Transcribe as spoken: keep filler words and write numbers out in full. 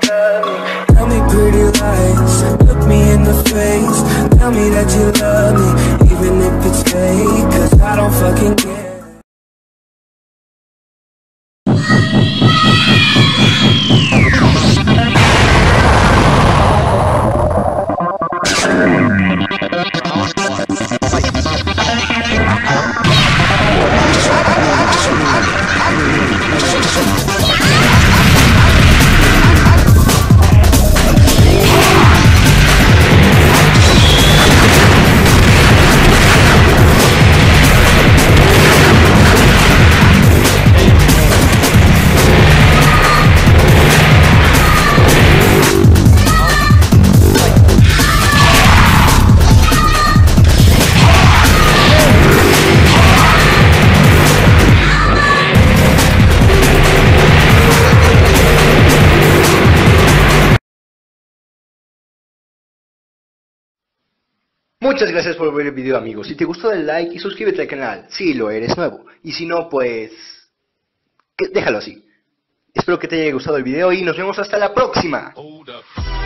love me. Tell me pretty lies, look me in the face. Tell me that you love me, even if it's fake, cause I don't fucking care. Muchas gracias por ver el video, amigos. Si te gustó, dale like y suscríbete al canal si lo eres nuevo. Y si no, pues déjalo así. Espero que te haya gustado el video y nos vemos hasta la próxima.